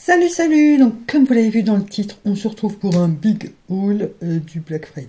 Salut, salut! Donc, comme vous l'avez vu dans le titre, on se retrouve pour un big haul du Black Friday.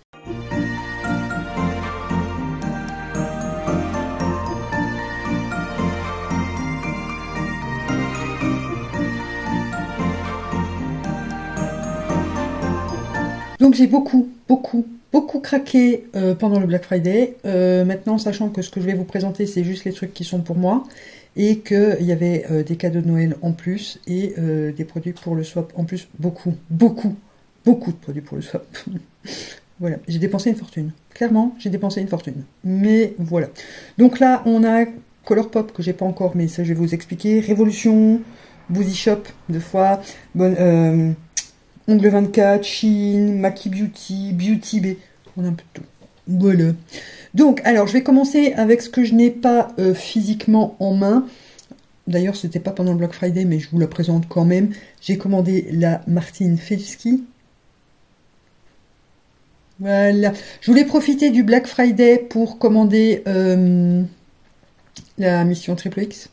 Donc, j'ai beaucoup craqué pendant le Black Friday. Maintenant, sachant que ce que je vais vous présenter, c'est juste les trucs qui sont pour moi. Et qu'il y avait des cadeaux de Noël en plus et des produits pour le swap en plus. Beaucoup de produits pour le swap. Voilà, j'ai dépensé une fortune. Clairement, j'ai dépensé une fortune. Mais voilà. Donc là, on a Colourpop que j'ai pas encore, mais ça je vais vous expliquer. Révolution, Boozy Shop, 2 fois. Ongle 24, Shein, Maki Beauty, Beauty Bay. On a un peu de tout. Voilà. Donc, alors, je vais commencer avec ce que je n'ai pas physiquement en main. D'ailleurs, c'était pas pendant le Black Friday, mais je vous la présente quand même. J'ai commandé la Martine Felski. Voilà. Je voulais profiter du Black Friday pour commander la mission Triple X.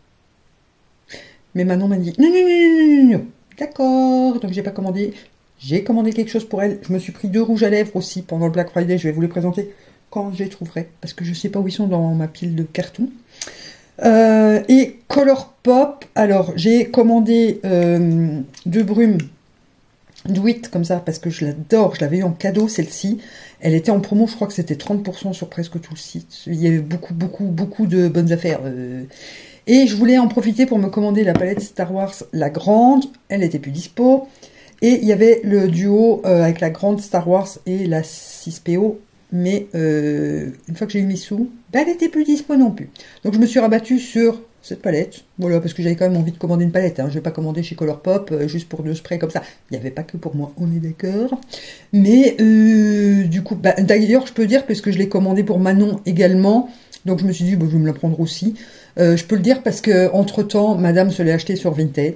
Mais Manon m'a dit non. D'accord. Donc, j'ai pas commandé. J'ai commandé quelque chose pour elle. Je me suis pris 2 rouges à lèvres aussi pendant le Black Friday. Je vais vous les présenter quand je les trouverai. Parce que je ne sais pas où ils sont dans ma pile de cartons. Et Colourpop. Alors, j'ai commandé 2 brumes Do It comme ça. Parce que je l'adore. Je l'avais eu en cadeau celle-ci. Elle était en promo. Je crois que c'était 30% sur presque tout le site. Il y avait beaucoup de bonnes affaires. Et je voulais en profiter pour me commander la palette Star Wars, la grande. Elle n'était plus dispo. Et il y avait le duo avec la grande Star Wars et la 6PO. Mais une fois que j'ai eu mes sous, elle n'était plus dispo non plus. Donc je me suis rabattue sur cette palette. Voilà, parce que j'avais quand même envie de commander une palette. Hein. Je ne vais pas commander chez Colourpop juste pour 2 sprays comme ça. Il n'y avait pas que pour moi, on est d'accord. Mais du coup, d'ailleurs, je peux dire, parce que je l'ai commandé pour Manon également. Donc je me suis dit, je vais me la prendre aussi. Je peux le dire parce que entre temps, madame se l'est achetée sur Vinted.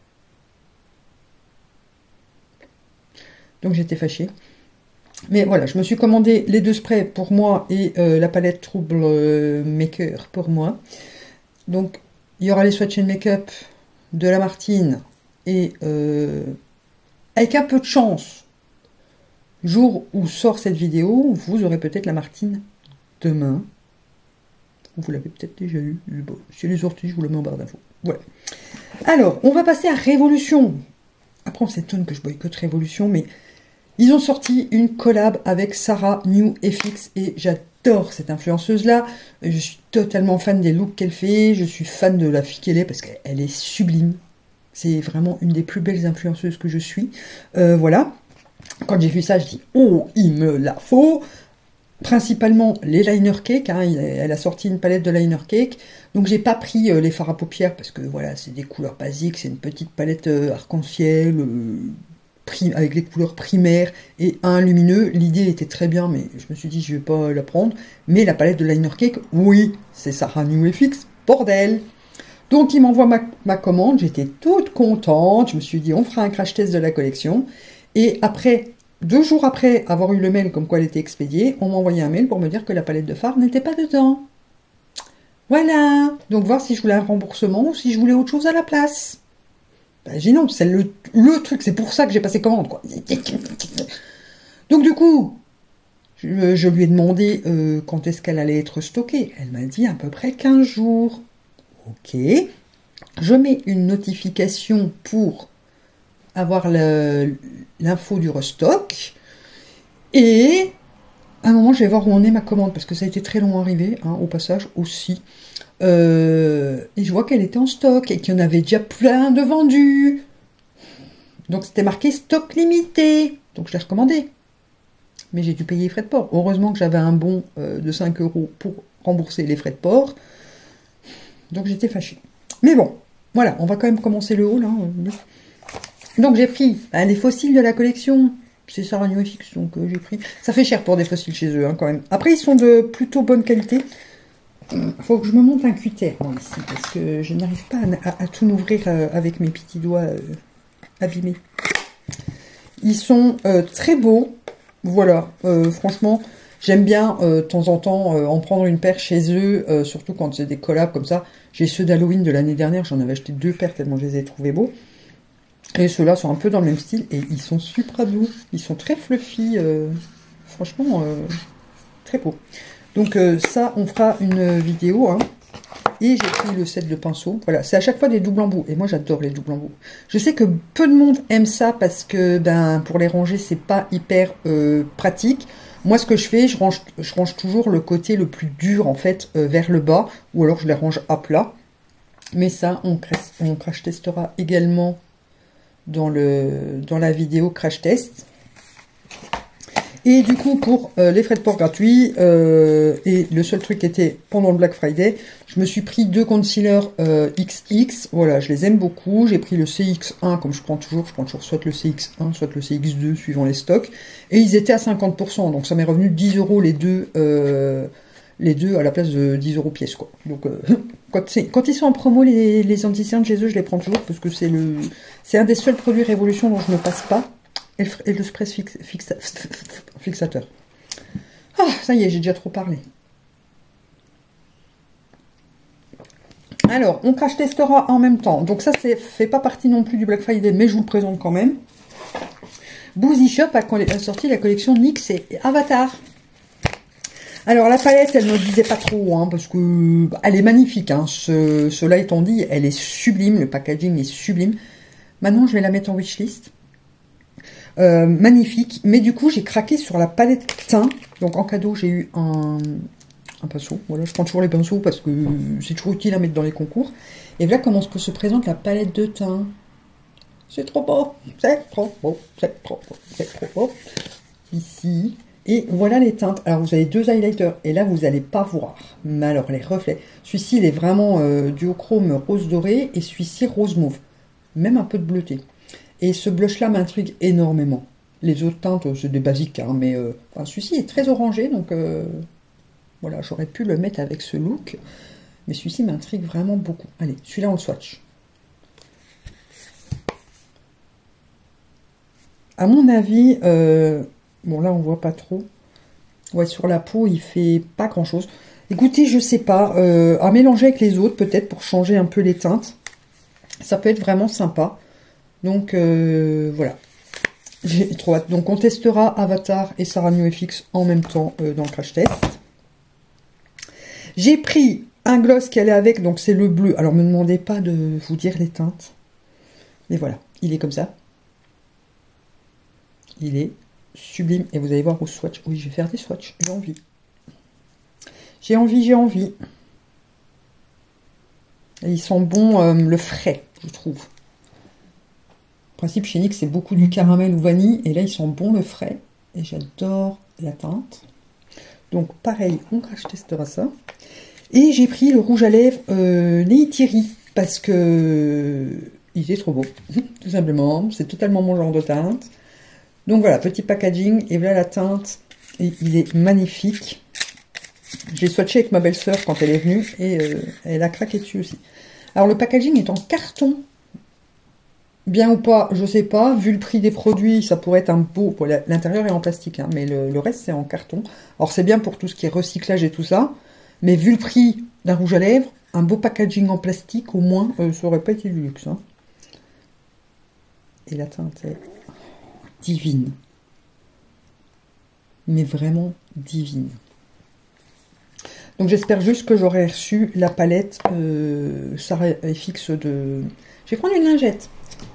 Donc j'étais fâchée. Mais voilà, je me suis commandé les 2 sprays pour moi et la palette Trouble Maker pour moi. Donc il y aura les Swatch & Makeup de la Martine. Et avec un peu de chance, jour où sort cette vidéo, vous aurez peut-être la Martine demain. Vous l'avez peut-être déjà eu. Bon, si elle est sortie, je vous le mets en barre d'infos. Voilà. Alors, on va passer à Révolution. Après, on s'étonne que je boycotte Révolution, mais ils ont sorti une collab avec Sarah New FX et j'adore cette influenceuse-là. Je suis totalement fan des looks qu'elle fait. Je suis fan de la fille qu'elle est parce qu'elle est sublime. C'est vraiment une des plus belles influenceuses que je suis. Voilà. Quand j'ai vu ça, je dis « Oh, il me la faut !» Principalement les liner cake, hein, elle a sorti une palette de liner cake, donc j'ai pas pris les fards à paupières parce que voilà, c'est des couleurs basiques, c'est une petite palette arc-en-ciel avec les couleurs primaires et un lumineux. L'idée était très bien, mais je me suis dit je vais pas la prendre. Mais la palette de liner cake, oui, c'est Sarah New FX, bordel. Donc il m'envoie ma commande, j'étais toute contente, je me suis dit on fera un crash test de la collection, et après 2 jours après avoir eu le mail comme quoi elle était expédiée, on m'a envoyé un mail pour me dire que la palette de fard n'était pas dedans. Voilà. Donc voir si je voulais un remboursement ou si je voulais autre chose à la place. J'ai dit non, c'est le truc, c'est pour ça que j'ai passé commande, quoi. Donc du coup, je lui ai demandé quand est-ce qu'elle allait être stockée. Elle m'a dit à peu près 15 jours. Ok. Je mets une notification pour avoir l'info du restock. Et à un moment, je vais voir où en est ma commande, parce que ça a été très long à arriver, hein, au passage aussi. Et je vois qu'elle était en stock, et qu'il y en avait déjà plein de vendus. Donc c'était marqué stock limité. Donc je l'ai recommandé. Mais j'ai dû payer les frais de port. Heureusement que j'avais un bon de 5 € pour rembourser les frais de port. Donc j'étais fâchée. Mais bon, voilà, on va quand même commencer le haul, hein. Donc j'ai pris les fossiles de la collection, c'est Sarah New FX, donc j'ai pris. Ça fait cher pour des fossiles chez eux, hein, quand même. Après, ils sont de plutôt bonne qualité. Faut que je me monte un cutter, moi, ici, parce que je n'arrive pas à tout m'ouvrir avec mes petits doigts abîmés. Ils sont très beaux, voilà, franchement, j'aime bien de temps en temps en prendre une paire chez eux, surtout quand c'est des collabs comme ça. J'ai ceux d'Halloween de l'année dernière, j'en avais acheté 2 paires tellement je les ai trouvés beaux. Et ceux-là sont un peu dans le même style et ils sont super doux. Ils sont très fluffy. Franchement, très beau. Donc ça, on fera une vidéo. Hein. Et j'ai pris le set de pinceaux. Voilà, c'est à chaque fois des doubles embouts. Et moi, j'adore les doubles embouts. Je sais que peu de monde aime ça parce que ben pour les ranger, c'est pas hyper pratique. Moi, ce que je fais, je range toujours le côté le plus dur, en fait, vers le bas. Ou alors, je les range à plat. Mais ça, on crash testera également dans la vidéo crash test. Et du coup, pour les frais de port gratuits, et le seul truc qui était pendant le Black Friday, je me suis pris 2 concealers XX. Voilà, je les aime beaucoup. J'ai pris le CX1, comme je prends toujours soit le CX1, soit le CX2, suivant les stocks. Et ils étaient à 50%, donc ça m'est revenu 10 € les deux à la place de 10 € pièce, quoi. Donc, quand ils sont en promo, les anti-cernes chez eux, je les prends toujours, parce que c'est un des seuls produits Révolution dont je ne passe pas. Et le spray fixateur. Ah, ça y est, j'ai déjà trop parlé. Alors, on crash testera en même temps. Donc ça, fait pas partie non plus du Black Friday, mais je vous le présente quand même. Boozy Shop a sorti la collection NYX et Avatar. Alors, la palette, elle ne me disait pas trop, hein, parce que elle est magnifique. Hein. Cela étant dit, elle est sublime. Le packaging est sublime. Maintenant, je vais la mettre en wishlist. Magnifique, mais du coup j'ai craqué sur la palette teint. Donc en cadeau j'ai eu un pinceau. Voilà, je prends toujours les pinceaux parce que c'est toujours utile à mettre dans les concours. Et voilà comment se présente la palette de teint. C'est trop beau, c'est trop beau, c'est trop beau, c'est trop beau. Ici. Et voilà les teintes. Alors vous avez 2 highlighters et là vous n'allez pas voir. Mais alors les reflets. Celui-ci il est vraiment duochrome rose doré et celui-ci rose mauve. Même un peu de bleuté. Et ce blush-là m'intrigue énormément. Les autres teintes, c'est des basiques, hein, mais enfin, celui-ci est très orangé, donc voilà, j'aurais pu le mettre avec ce look. Mais celui-ci m'intrigue vraiment beaucoup. Allez, celui-là, on le swatch. À mon avis, bon là, on voit pas trop. Ouais, sur la peau, il fait pas grand-chose. Écoutez, je sais pas, à mélanger avec les autres, peut-être, pour changer un peu les teintes. Ça peut être vraiment sympa. Donc voilà, j'ai trop hâte. Donc on testera Avatar et Sarah New FX en même temps dans le crash test. J'ai pris un gloss qui allait avec, donc c'est le bleu. Alors ne me demandez pas de vous dire les teintes. Mais voilà, il est comme ça. Il est sublime. Et vous allez voir au swatch. Oui, je vais faire des swatchs, j'ai envie. J'ai envie, j'ai envie. Et ils sont bons, le frais, je trouve. Le principe chez NYX, c'est beaucoup du caramel ou vanille. Et là, ils sont bons le frais. Et j'adore la teinte. Donc, pareil, on crash testera ça. Et j'ai pris le rouge à lèvres Neytiri. Parce que il est trop beau. Tout simplement. C'est totalement mon genre de teinte. Donc voilà, petit packaging. Et voilà la teinte. Et il est magnifique. Je l'ai swatché avec ma belle-sœur quand elle est venue. Et elle a craqué dessus aussi. Alors, le packaging est en carton. Bien ou pas, je sais pas. Vu le prix des produits, ça pourrait être un beau... Bon, l'intérieur est en plastique, hein, mais le reste, c'est en carton. Alors, c'est bien pour tout ce qui est recyclage et tout ça. Mais vu le prix d'un rouge à lèvres, un beau packaging en plastique, au moins, ça aurait pas été du luxe. Hein. Et la teinte est divine. Mais vraiment divine. Donc, j'espère juste que j'aurai reçu la palette Sarah FX de... Je vais prendre une lingette.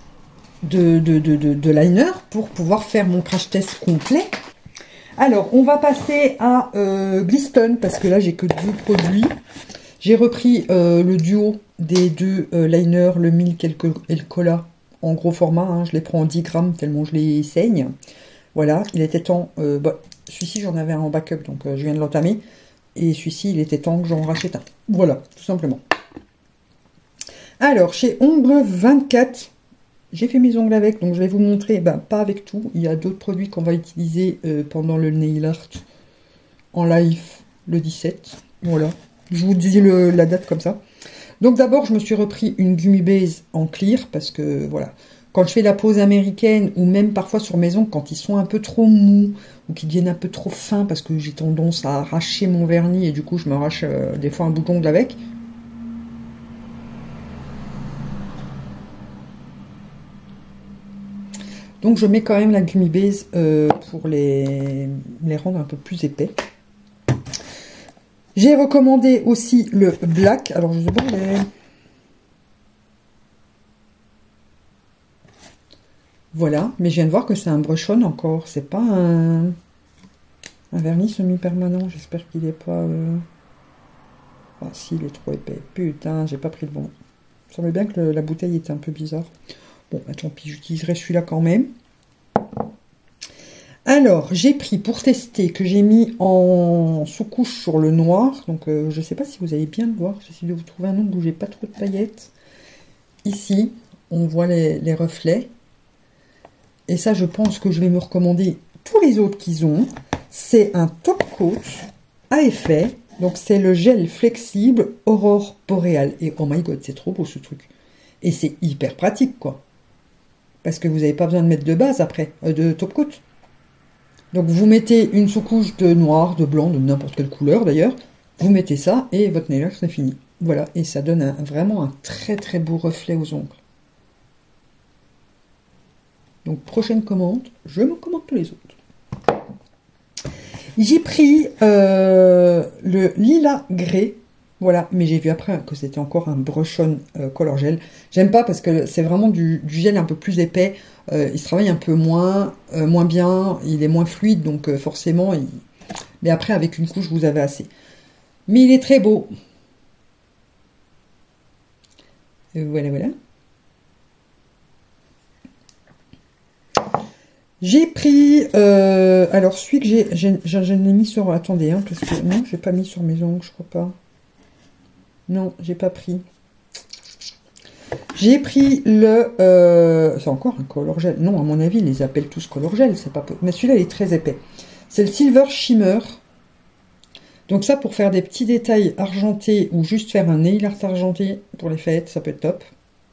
De liner pour pouvoir faire mon crash test complet. Alors, on va passer à Glistone, parce que là, j'ai que 2 produits. J'ai repris le duo des 2 liners, le Milk et le Cola, en gros format. Hein, je les prends en 10 grammes, tellement je les saigne. Voilà, il était temps... Bah, celui-ci, j'en avais un en backup, donc je viens de l'entamer. Et celui-ci, il était temps que j'en rachète un. Voilà, tout simplement. Alors, chez Ombre 24... J'ai fait mes ongles avec, donc je vais vous montrer, ben, pas avec tout. Il y a d'autres produits qu'on va utiliser pendant le nail art en live le 17. Voilà, je vous dis la date comme ça. Donc d'abord, je me suis repris une Gummy Base en clear, parce que voilà, quand je fais la pose américaine, ou même parfois sur mes ongles, quand ils sont un peu trop mous, ou qu'ils deviennent un peu trop fins, parce que j'ai tendance à arracher mon vernis, et du coup je m'arrache des fois un bout d'ongle avec. Donc je mets quand même la Gummy Base pour les rendre un peu plus épais. J'ai recommandé aussi le Black. Alors je sais pas, mais... Voilà, mais je viens de voir que c'est un brush-on encore. C'est pas un vernis semi-permanent. J'espère qu'il est pas... Ah si, il est trop épais. Putain, j'ai pas pris le bon. Il semblait bien que la bouteille était un peu bizarre. Bon, bah, tant pis, j'utiliserai celui-là quand même. Alors, j'ai pris pour tester, que j'ai mis en sous-couche sur le noir. Donc, je sais pas si vous allez bien le voir. J'essaie de vous trouver un ongle où j'ai pas trop de paillettes. Ici, on voit les reflets. Et ça, je pense que je vais me recommander tous les autres qu'ils ont. C'est un top coat à effet. Donc, c'est le gel flexible Aurore Boréale. Et oh my god, c'est trop beau ce truc. Et c'est hyper pratique, quoi. Parce que vous n'avez pas besoin de mettre de base après, de top coat. Donc vous mettez une sous-couche de noir, de blanc, de n'importe quelle couleur d'ailleurs. Vous mettez ça et votre nail art c'est fini. Voilà, et ça donne vraiment un très très beau reflet aux ongles. Donc prochaine commande, je me commande tous les autres. J'ai pris le lilas grey. Voilà, mais j'ai vu après que c'était encore un brush-on color gel. J'aime pas parce que c'est vraiment du gel un peu plus épais. Il se travaille un peu moins bien, il est moins fluide, donc forcément, mais après avec une couche vous avez assez. Mais il est très beau. Voilà, voilà. J'ai pris, alors celui que je l'ai mis sur, attendez, hein, parce que non, j'ai pas mis sur mes ongles, je crois pas. Non, j'ai pas pris. J'ai pris le... c'est encore un color gel. Non, à mon avis, ils les appellent tous color gel. C'est pas... Mais celui-là, il est très épais. C'est le Silver Shimmer. Donc ça, pour faire des petits détails argentés ou juste faire un nail art argenté pour les fêtes, ça peut être top.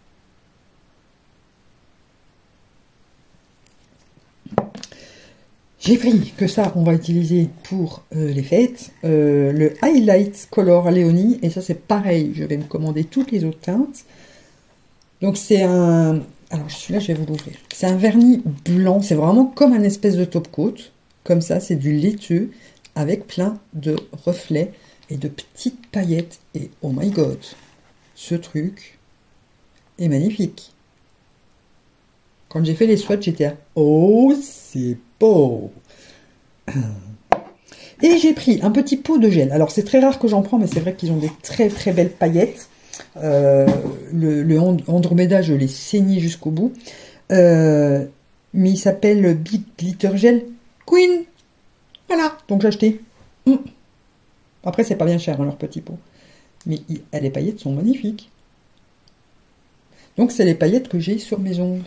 J'ai pris que ça, on va utiliser pour les fêtes. Le Highlight Color Léonie. Et ça, c'est pareil. Je vais me commander toutes les autres teintes. Donc c'est un... Alors celui-là, je vais vous l'ouvrir. C'est un vernis blanc. C'est vraiment comme un espèce de top coat. Comme ça, c'est du laiteux avec plein de reflets et de petites paillettes. Et oh my god, ce truc est magnifique. Quand j'ai fait les swatchs, j'étais à... Oh, c'est beau. Et j'ai pris un petit pot de gel. Alors c'est très rare que j'en prends, mais c'est vrai qu'ils ont des très très belles paillettes. Le Andromeda, je l'ai saigné jusqu'au bout. Mais il s'appelle Big Glitter Gel Queen. Voilà, donc j'ai acheté. Après, c'est pas bien cher, hein, leur petit pot. Mais les paillettes sont magnifiques. Donc c'est les paillettes que j'ai sur mes ongles.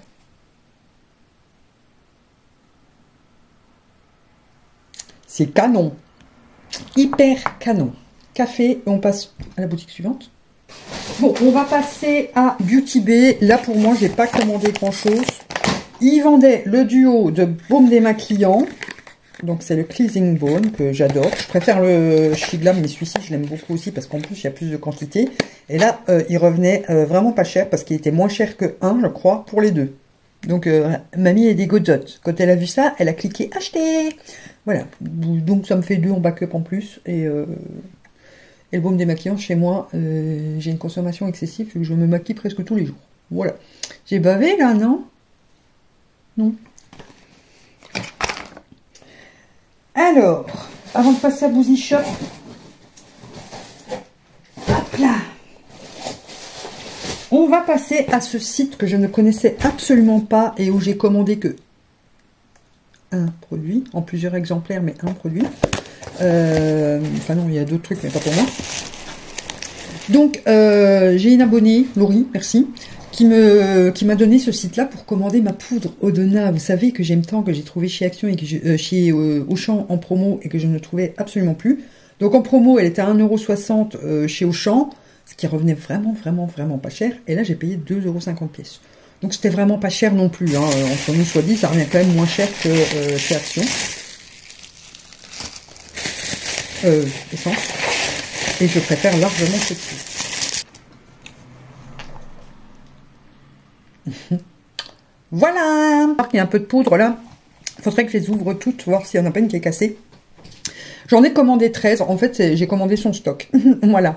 C'est canon. Hyper canon. Café, et on passe à la boutique suivante. Bon, on va passer à Beauty Bay. Là, pour moi, j'ai pas commandé grand-chose. Ils vendaient le duo de baume démaquillant. Donc, c'est le Cleansing Bone que j'adore. Je préfère le Shiglam, mais celui-ci, je l'aime beaucoup aussi parce qu'en plus, il y a plus de quantité. Et là, il revenait vraiment pas cher parce qu'il était moins cher que un, je crois, pour les deux. Donc, mamie est des godzottes. Quand elle a vu ça, elle a cliqué « Acheter !» Voilà. Donc, ça me fait 2 en backup en plus. Et le baume démaquillant, chez moi, j'ai une consommation excessive. Je me maquille presque tous les jours. Voilà. J'ai bavé, là, non? Non. Alors, avant de passer à Boozy Shop, hop là, on va passer à ce site que je ne connaissais absolument pas et où j'ai commandé que un produit, en plusieurs exemplaires, mais un produit. Enfin non, il y a d'autres trucs, mais pas pour moi. Donc, j'ai une abonnée, Laurie, merci, qui m'a donné ce site-là pour commander ma poudre Odona. Vous savez que j'aime tant, que j'ai trouvé chez Action et que chez Auchan en promo et que je ne trouvais absolument plus. Donc en promo, elle était à 1,60 € chez Auchan, ce qui revenait vraiment, vraiment, vraiment pas cher. Et là, j'ai payé 2,50 € pièce. Donc c'était vraiment pas cher non plus. Hein. Entre nous soit dit, ça revient quand même moins cher que chez Action. Essence. Et je préfère largement ceci. Voilà. Il y a un peu de poudre là. Il faudrait que je les ouvre toutes, voir s'il y en a pas une qui est cassée. J'en ai commandé 13. En fait, j'ai commandé son stock. Voilà.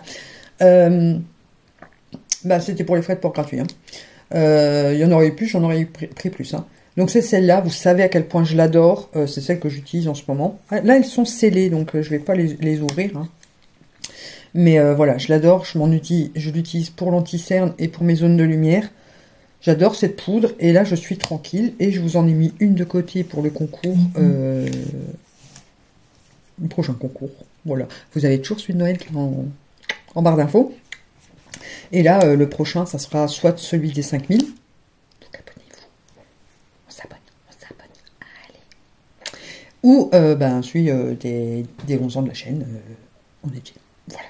Bah, c'était pour les frais de port gratuits. Hein. Il y en aurait eu plus, j'en aurais eu pris plus. Hein. Donc c'est celle-là, vous savez à quel point je l'adore. C'est celle que j'utilise en ce moment. Là, elles sont scellées, donc je vais pas les ouvrir. Hein. Mais voilà, je l'adore. Je l'utilise pour l'anti-cerne et pour mes zones de lumière. J'adore cette poudre. Et là, je suis tranquille. Et je vous en ai mis une de côté pour le concours. Le prochain concours. Voilà. Vous avez toujours celui de Noël qui est en barre d'infos. Et là, le prochain, ça sera soit celui des 5000. Donc abonnez-vous. On s'abonne. Allez. Ou ben, celui des 11 ans de la chaîne. On est dessus. Voilà.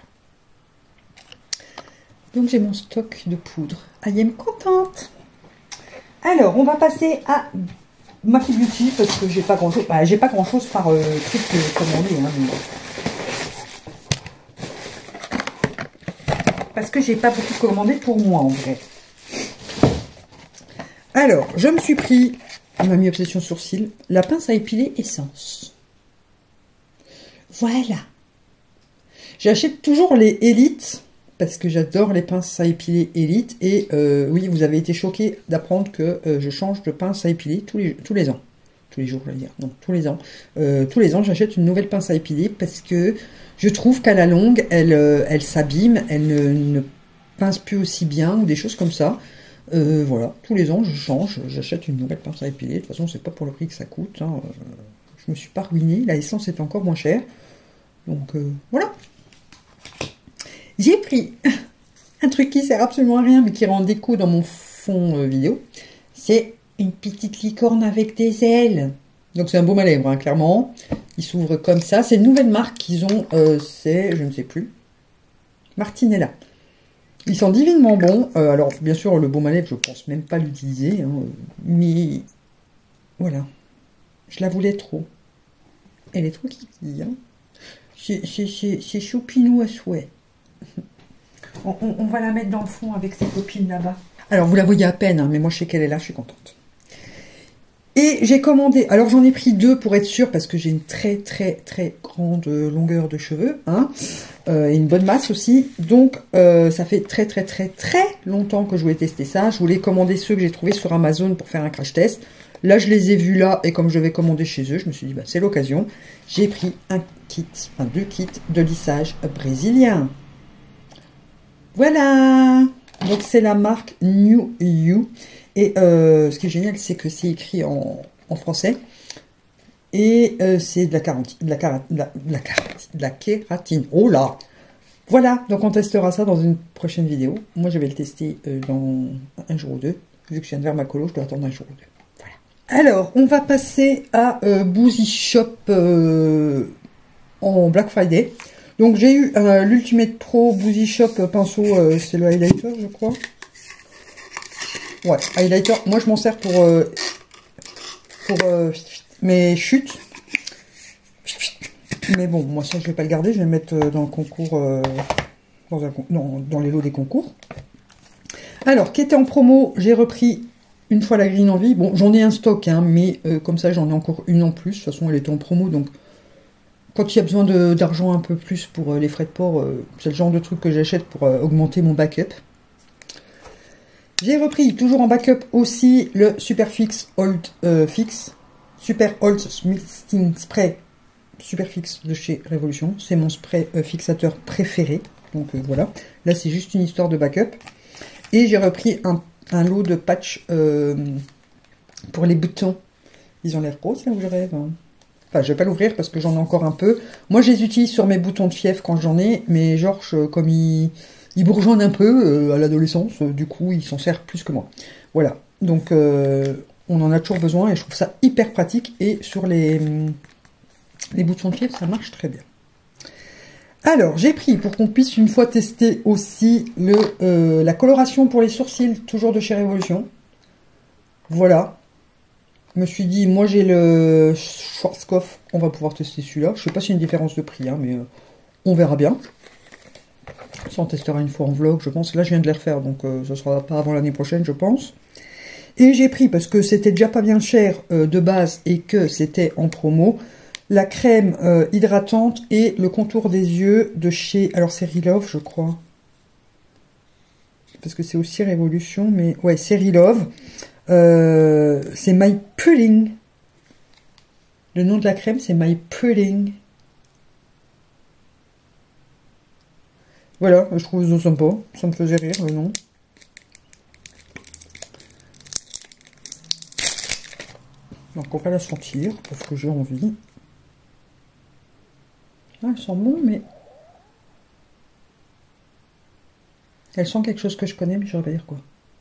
Donc j'ai mon stock de poudre. I am contente. Alors, on va passer à Maki Beauty parce que j'ai pas grand chose. Bah, j'ai pas grand chose par truc commandé. Hein, mais... Parce que j'ai pas beaucoup commandé pour moi en vrai. Alors, je me suis pris, on m'a mis obsession sourcil, la pince à épiler Essence. Voilà. J'achète toujours les Elite parce que j'adore les pinces à épiler Elite. Et oui, vous avez été choqués d'apprendre que je change de pince à épiler tous les ans. Tous les jours, je vais dire. Non, tous les ans. Tous les ans, j'achète une nouvelle pince à épiler parce que je trouve qu'à la longue, elle s'abîme, elle ne pince plus aussi bien, ou des choses comme ça. Voilà, tous les ans, je change, j'achète une nouvelle pince à épiler. De toute façon, c'est pas pour le prix que ça coûte. Hein. Je me suis pas ruinée, la essence est encore moins chère. Donc, voilà. J'ai pris un truc qui sert absolument à rien, mais qui rend déco dans mon fond vidéo. C'est une petite licorne avec des ailes. Donc c'est un baume à lèvres, hein, clairement. Il s'ouvre comme ça. C'est une nouvelle marque qu'ils ont. C'est, je ne sais plus, Martinella. Ils sont divinement bons. Alors bien sûr, le baume à lèvres, je pense même pas l'utiliser. Hein, mais voilà. Je la voulais trop. Elle est trop kiki. Hein. C'est choupinou à souhait. On va la mettre dans le fond avec ses copines là-bas. Alors vous la voyez à peine, hein, mais moi je sais qu'elle est là, je suis contente. Et j'ai commandé, alors j'en ai pris 2 pour être sûre, parce que j'ai une très grande longueur de cheveux, hein, et une bonne masse aussi. Donc ça fait très longtemps que je voulais tester ça. Je voulais commander ceux que j'ai trouvés sur Amazon pour faire un crash test. Là je les ai vus là, et comme je vais commander chez eux, je me suis dit bah, c'est l'occasion. J'ai pris un kit, enfin 2 kits de lissage brésilien. Voilà. Donc c'est la marque New You. Et ce qui est génial, c'est que c'est écrit en français. Et c'est de la kératine. Oh là! Voilà, donc on testera ça dans une prochaine vidéo. Moi, je vais le tester dans un jour ou deux. Vu que je viens de faire ma colo, je dois attendre un jour ou deux. Voilà. Alors, on va passer à Boozy Shop en Black Friday. Donc, j'ai eu l'Ultimate Pro Boozy Shop pinceau, c'est le highlighter, je crois. Ouais, highlighter. Moi, je m'en sers pour mes chutes. Mais bon, moi, ça, je vais pas le garder. Je vais le mettre dans le concours, dans les lots des concours. Alors, qui était en promo, j'ai repris une fois la green envie. Bon, j'en ai un stock, hein, mais comme ça, j'en ai encore une en plus. De toute façon, elle était en promo, donc quand il y a besoin d'argent un peu plus pour les frais de port, c'est le genre de truc que j'achète pour augmenter mon backup. J'ai repris, toujours en backup aussi, le Superfix Old Fix. Super Old Misting Spray Superfix de chez Révolution. C'est mon spray fixateur préféré. Donc voilà. Là, c'est juste une histoire de backup. Et j'ai repris un lot de patchs pour les boutons. Ils ont l'air roses, là où je rêve. Hein. Enfin, je vais pas l'ouvrir parce que j'en ai encore un peu. Moi, je les utilise sur mes boutons de fièvre quand j'en ai. Mais Georges, comme il bourgeonne un peu à l'adolescence, du coup, il s'en sert plus que moi. Voilà. Donc, on en a toujours besoin et je trouve ça hyper pratique. Et sur les boutons de fièvre, ça marche très bien. Alors, j'ai pris, pour qu'on puisse une fois tester aussi, la coloration pour les sourcils, toujours de chez Révolution. Voilà. Je me suis dit, moi j'ai le Schwarzkopf, on va pouvoir tester celui-là. Je sais pas s'il y a une différence de prix, hein, mais on verra bien. Ça, on testera une fois en vlog, je pense. Là, je viens de les refaire, donc ce sera pas avant l'année prochaine, je pense. Et j'ai pris, parce que c'était déjà pas bien cher de base et que c'était en promo, la crème hydratante et le contour des yeux de chez... Alors c'est Relove, je crois. Parce que c'est aussi Révolution, mais... Ouais, c'est Relove. C'est My Pulling. Le nom de la crème, c'est My Pulling. Voilà, je trouve ça sympa. Ça me faisait rire, le nom. Donc on va la sentir, parce que j'ai envie. Ah, elle sent bon, mais... Elle sent quelque chose que je connais, mais je ne saurais pas dire quoi.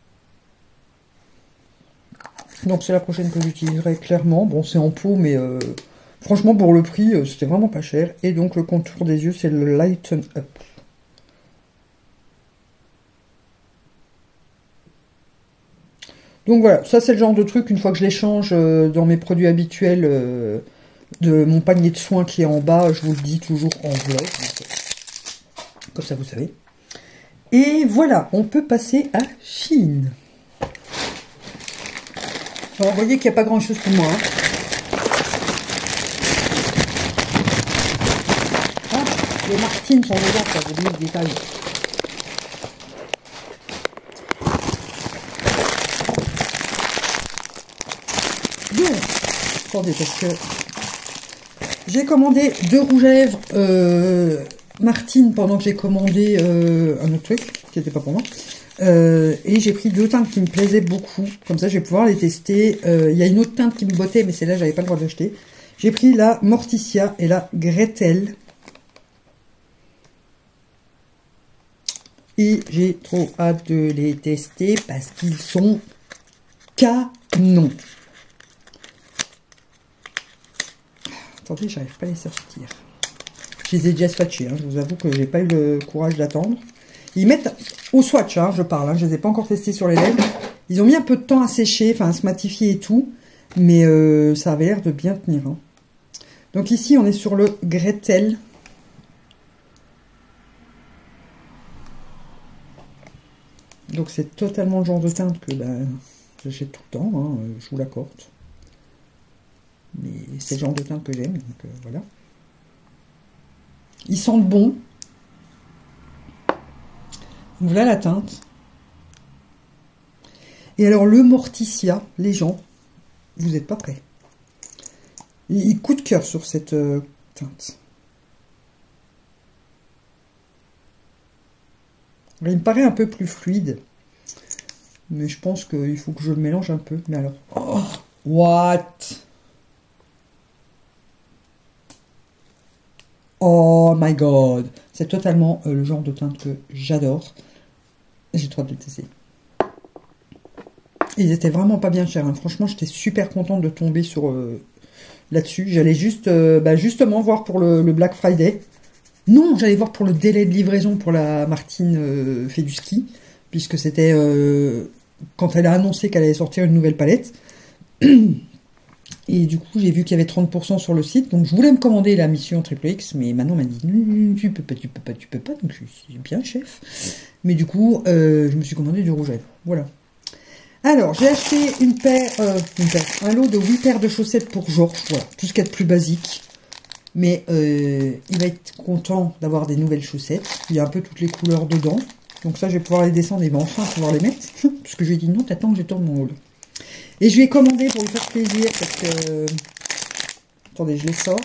Donc c'est la prochaine que j'utiliserai clairement. Bon, c'est en pot, mais franchement, pour le prix, c'était vraiment pas cher. Et donc le contour des yeux, c'est le Lighten Up. Donc voilà, ça c'est le genre de truc, une fois que je les change dans mes produits habituels de mon panier de soins qui est en bas, je vous le dis toujours en vlog. Comme ça vous savez. Et voilà, on peut passer à Chine. Alors vous voyez qu'il n'y a pas grand chose pour moi. Hein. Ah, les Martines sont dedans, ça vous dit le détail. Donc, attendez, parce que j'ai commandé 2 rouges à lèvres Martine pendant que j'ai commandé un autre truc qui n'était pas pour moi. Et j'ai pris 2 teintes qui me plaisaient beaucoup. Comme ça, je vais pouvoir les tester. Il y a une autre teinte qui me bottait, mais celle-là, j'avais pas le droit d'acheter. J'ai pris la Morticia et la Gretel. Et j'ai trop hâte de les tester parce qu'ils sont canons. Attendez, j'arrive pas à les sortir. Je les ai déjà swatchés, hein. Je vous avoue que j'ai pas eu le courage d'attendre. Ils mettent au swatch, hein, je parle, hein, je les ai pas encore testés sur les lèvres. Ils ont mis un peu de temps à sécher, enfin à se matifier et tout, mais ça avait l'air de bien tenir. Hein. Donc ici, on est sur le Gretel. Donc c'est totalement le genre de teinte que j'achète tout le temps, hein, je vous l'accorde. Mais c'est le genre de teinte que j'aime, donc voilà. Ils sentent bon. Voilà la teinte. Et alors le Morticia, les gens, vous n'êtes pas prêts. Il coup de cœur sur cette teinte. Il me paraît un peu plus fluide. Mais je pense qu'il faut que je le mélange un peu. Mais alors... Oh, what? Oh my god! C'est totalement le genre de teinte que j'adore. J'ai trop hâte de le tester. Ils étaient vraiment pas bien chers. Hein. Franchement, j'étais super contente de tomber sur là-dessus. J'allais juste, justement voir pour le Black Friday. Non, j'allais voir pour le délai de livraison pour la Martine fait du ski. Puisque c'était quand elle a annoncé qu'elle allait sortir une nouvelle palette. Et du coup, j'ai vu qu'il y avait 30% sur le site. Donc, je voulais me commander la mission Triple X. Mais Manon m'a dit, tu peux pas. Donc, je suis bien chef. Mais du coup, je me suis commandé du rouge à lèvres. Voilà. Alors, j'ai acheté un lot de 8 paires de chaussettes pour Georges. Voilà, tout ce qu'il y a de plus basique. Mais il va être content d'avoir des nouvelles chaussettes. Il y a un peu toutes les couleurs dedans. Donc ça, je vais pouvoir les descendre et enfin pouvoir les mettre. Parce que je lui ai dit non, t'attends que je tourne mon haul. Et je lui ai commandé pour lui faire plaisir parce que... Attendez, je les sors.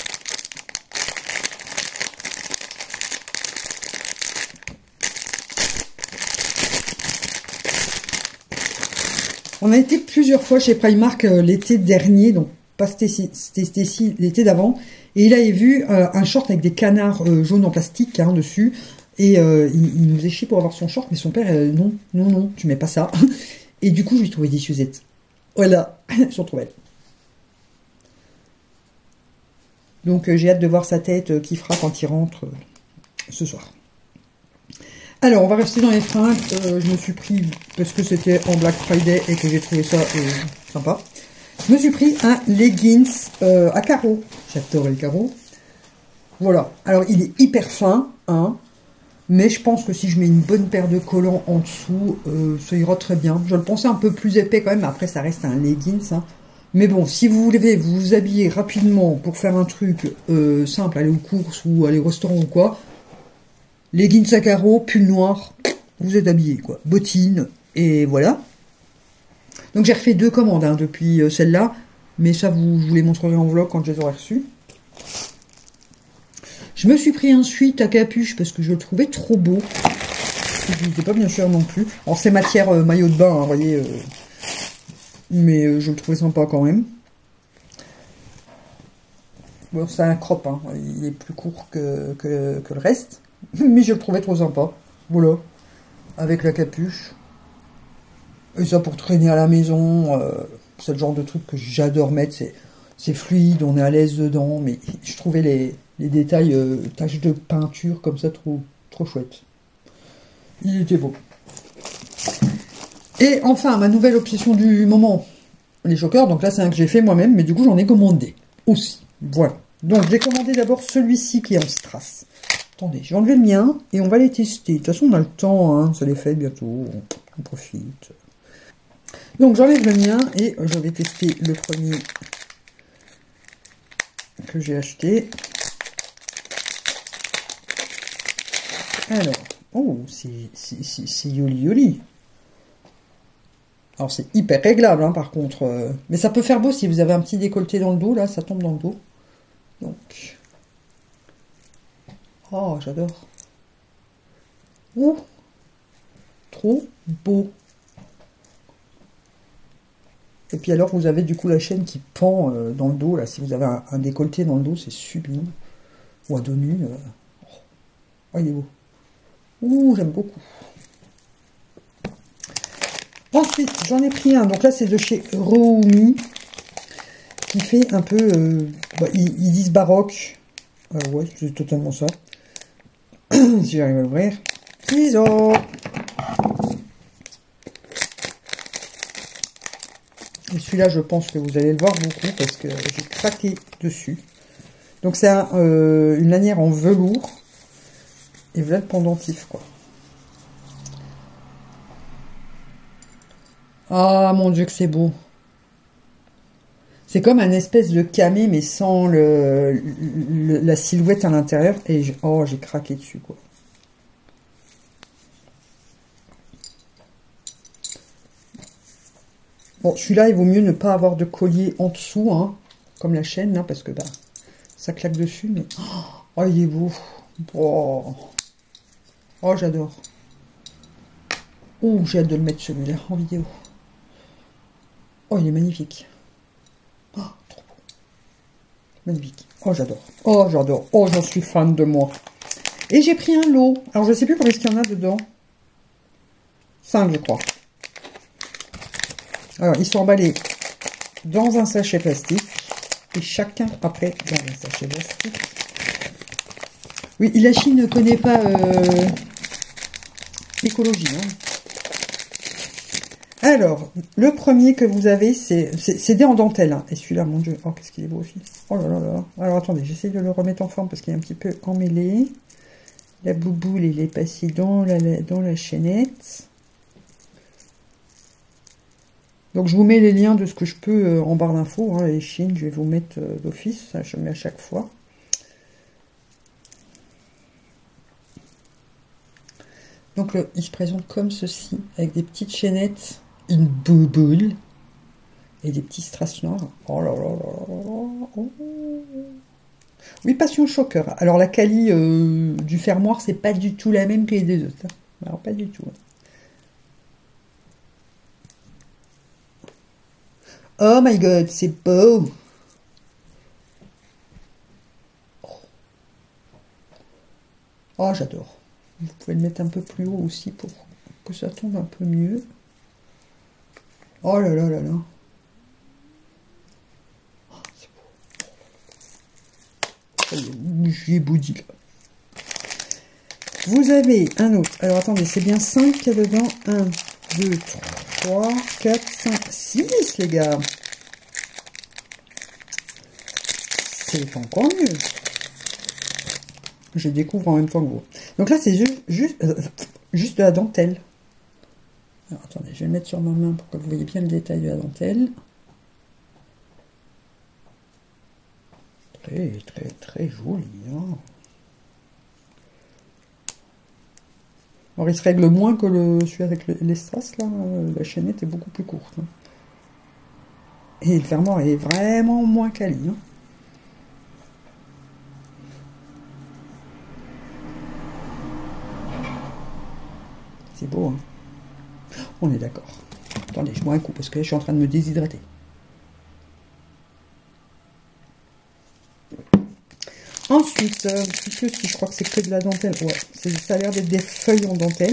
On a été plusieurs fois chez Primark l'été dernier, donc pas c'était l'été d'avant. Et il avait vu un short avec des canards jaunes en plastique hein, dessus. Et il nous faisait chier pour avoir son short, mais son père, non, tu mets pas ça. Et du coup, je lui ai trouvé des chaussettes. Voilà, elles sont trop belles. Donc, j'ai hâte de voir sa tête qui fera quand il rentre ce soir. Alors, on va rester dans les fringues. Je me suis pris, parce que c'était en Black Friday et que j'ai trouvé ça sympa, je me suis pris un leggings à carreaux. J'adore les carreaux. Voilà. Alors, il est hyper fin, hein. Mais je pense que si je mets une bonne paire de collants en dessous, ça ira très bien. Je le pensais un peu plus épais quand même. Après, ça reste un leggings. Hein. Mais bon, si vous voulez vous habiller rapidement pour faire un truc simple, aller aux courses ou aller au restaurant ou quoi, leggings à carreaux, pull noir, vous êtes habillé quoi. Bottines, et voilà. Donc j'ai refait 2 commandes hein, depuis celle-là. Mais ça, je vous les montrerai en vlog quand je les aurai reçues. Je me suis pris un sweat à capuche parce que je le trouvais trop beau. Il n'était pas bien cher non plus. Alors c'est matière maillot de bain, hein, vous voyez. Mais je le trouvais sympa quand même. Bon, c'est un crop, hein. Il est plus court que le reste. Mais je le trouvais trop sympa. Voilà. Avec la capuche. Et ça pour traîner à la maison. C'est le genre de truc que j'adore mettre. C'est fluide, on est à l'aise dedans. Mais je trouvais les détails, taches de peinture comme ça, trop chouette. Il était beau. Et enfin, ma nouvelle obsession du moment, les chokers. Donc là, c'est un que j'ai fait moi-même, mais du coup, j'en ai commandé aussi. Voilà. Donc, j'ai commandé d'abord celui-ci qui est en strass. Attendez, je vais enlever le mien et on va les tester. De toute façon, on a le temps, hein, ça les fait bientôt. On profite. Donc, j'enlève le mien et je vais tester le premier que j'ai acheté. Alors, oh, c'est yoli yoli. Alors, c'est hyper réglable, hein, par contre. Mais ça peut faire beau si vous avez un petit décolleté dans le dos, là, ça tombe dans le dos. Donc. Oh, j'adore. Ouh. Trop beau. Et puis alors, vous avez du coup la chaîne qui pend dans le dos, là. Si vous avez un décolleté dans le dos, c'est sublime. Ou à dos nu. Oh, il est beau. Ouh, j'aime beaucoup. Ensuite, j'en ai pris un. Donc là, c'est de chez Roumi. Qui fait un peu... ils disent baroque. Ouais, c'est totalement ça. Si j'arrive à l'ouvrir. Ciseaux. Et celui-là, je pense que vous allez le voir beaucoup parce que j'ai craqué dessus. Donc c'est une lanière en velours. Et voilà le pendentif, quoi. Ah, mon Dieu, que c'est beau. C'est comme un espèce de camé, mais sans la silhouette à l'intérieur. Et j'ai craqué dessus, quoi. Bon, celui-là, il vaut mieux ne pas avoir de collier en dessous, hein, comme la chaîne, hein, parce que bah, ça claque dessus. Mais oh, il est beau. Oh, j'adore. Oh, j'ai hâte de le mettre celui-là en vidéo. Oh, il est magnifique. Oh, trop beau. Magnifique. Oh, j'adore. Oh, j'adore. Oh, j'en suis fan de moi. Et j'ai pris un lot. Alors, je ne sais plus combien il y en a dedans. 5, je crois. Alors, ils sont emballés dans un sachet plastique. Et chacun, après, dans un sachet plastique. Oui, la Chine ne connaît pas l'écologie. Hein. Alors, le premier que vous avez, c'est des en dentelle. Hein. Et celui-là, mon Dieu, oh, qu'est-ce qu'il est beau aussi. Oh là là là. Alors, attendez, j'essaie de le remettre en forme parce qu'il est un petit peu emmêlé. La bouboule, il est passé dans la chaînette. Donc, je vous mets les liens de ce que je peux en barre d'infos. Hein, les Chines, je vais vous mettre d'office. Ça, je mets à chaque fois. Donc, il se présente comme ceci, avec des petites chaînettes, une bouboule et des petits strass noirs. Oh là là là là. Oh. Oui, passion choker. Alors, la quali du fermoir, c'est pas du tout la même que les deux autres. Hein. Alors, pas du tout. Oh my god, c'est beau. Oh, j'adore. Vous pouvez le mettre un peu plus haut aussi pour que ça tombe un peu mieux. Oh là là là là. Oh, c'est beau. J'y ai bouilli là. Vous avez un autre. Alors attendez, c'est bien 5 qu'il y a dedans. 1, 2, 3, 4, 5, 6 les gars. C'est encore mieux. Je découvre en même temps que vous. Donc là, c'est juste de la dentelle. Alors, attendez, je vais le mettre sur ma main pour que vous voyez bien le détail de la dentelle. Très, très, très joli. Hein. Alors, il se règle moins que celui avec les strass, là. La chaînette est beaucoup plus courte. Hein. Et le fermoir est vraiment moins quali. Hein. C'est beau, hein. On est d'accord. Attendez, je bois un coup parce que là, je suis en train de me déshydrater. Ensuite, je crois que c'est que de la dentelle. Ouais, ça a l'air d'être des feuilles en dentelle.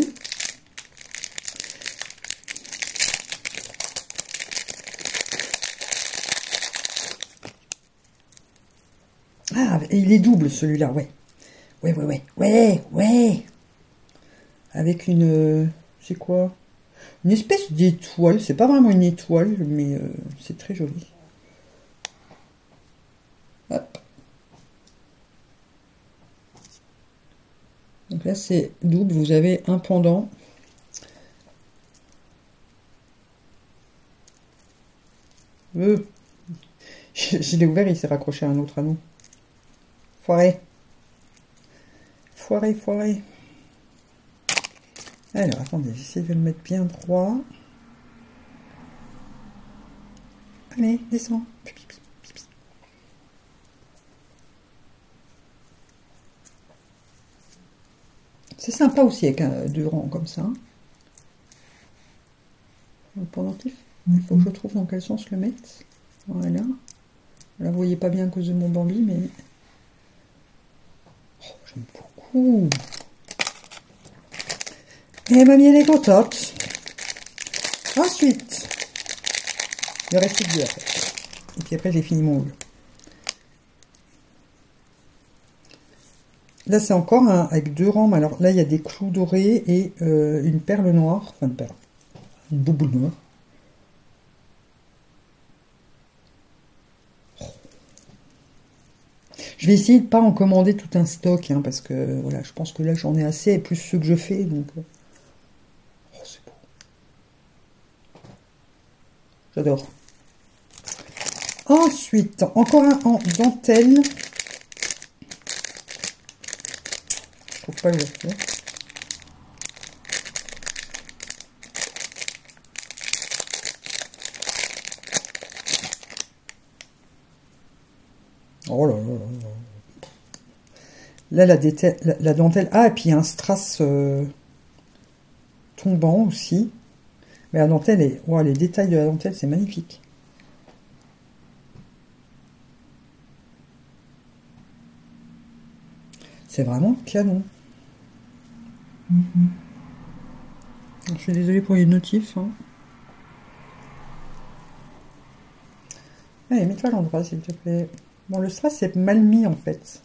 Ah, et il est double celui-là, ouais. Ouais. Avec une... c'est quoi? Une espèce d'étoile. C'est pas vraiment une étoile, mais c'est très joli. Hop. Donc là, c'est double. Vous avez un pendant. Je l'ai ouvert, il s'est raccroché à un autre anneau. Foiré. Alors, attendez, j'essaie de le mettre bien droit. Allez, descends. C'est sympa aussi avec deux rangs comme ça. Le pendentif. Il faut que je trouve dans quel sens le mettre. Voilà. Là, vous voyez pas bien à cause de mon Bambi, mais... Oh, j'aime beaucoup. Et mamie, elle est contente. Ensuite, il reste plus que deux après. Et puis après, j'ai fini mon haul. Là, c'est encore avec deux rangs. Alors là, il y a des clous dorés et une perle noire. Enfin, une bouboule noire. Je vais essayer de ne pas en commander tout un stock, hein, parce que voilà, je pense que là, j'en ai assez, et plus ceux que je fais. Donc, oh, c'est beau. J'adore. Ensuite, encore un en dentelle. Je trouve pas l'ouverture. Oh là là là là. Là, la dentelle. Ah, et puis il y a un strass tombant aussi. Mais la dentelle est... wow, les détails de la dentelle, c'est magnifique. C'est vraiment canon. Je suis désolée pour les notifs. Hein. Allez, mets-toi à l'endroit, s'il te plaît. Bon, le strass, c'est mal mis, en fait.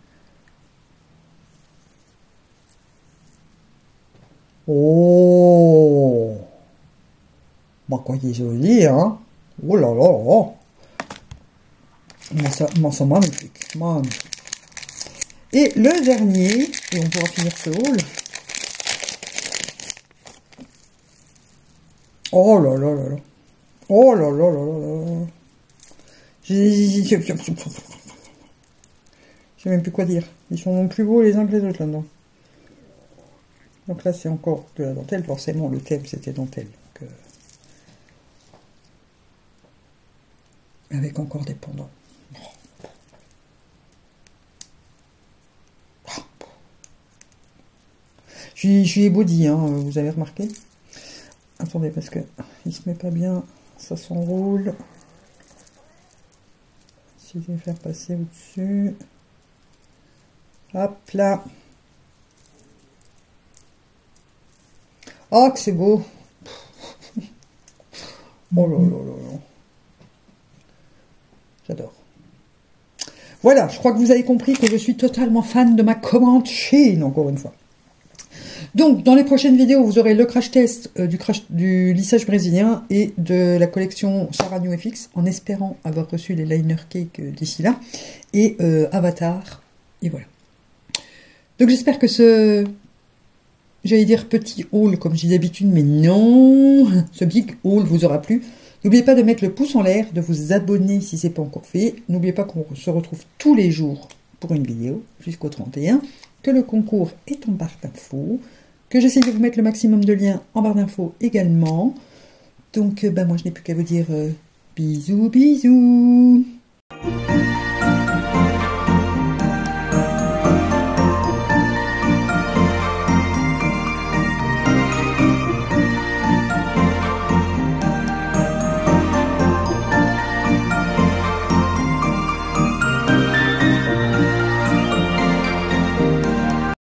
Oh! Bah, quoi, il est joli, hein? Oh là là! C'est magnifique. Magnifique. Et le dernier, et on pourra finir ce haul. Oh là là là là. Oh là là là là là. Je sais même plus quoi dire. Ils sont plus beaux les uns que les autres là-dedans. Donc là, c'est encore de la dentelle. Forcément, le thème, c'était dentelle. Donc, avec encore des pendants. Je suis body, hein, vous avez remarqué. Attendez, parce que il se met pas bien. Ça s'enroule. Si je vais faire passer au-dessus. Hop là. Oh, que c'est beau. Oh là là là là. J'adore. Voilà, je crois que vous avez compris que je suis totalement fan de ma commande Shein, encore une fois. Donc, dans les prochaines vidéos, vous aurez le crash test du lissage brésilien et de la collection Sarah New FX, en espérant avoir reçu les liner cake d'ici là, et Avatar, et voilà. Donc j'espère que ce, j'allais dire petit haul comme je dis d'habitude, mais non, ce big haul vous aura plu. N'oubliez pas de mettre le pouce en l'air, de vous abonner si ce n'est pas encore fait. N'oubliez pas qu'on se retrouve tous les jours pour une vidéo jusqu'au 31, que le concours est en barre d'infos, que j'essaie de vous mettre le maximum de liens en barre d'infos également. Donc moi je n'ai plus qu'à vous dire bisous bisous.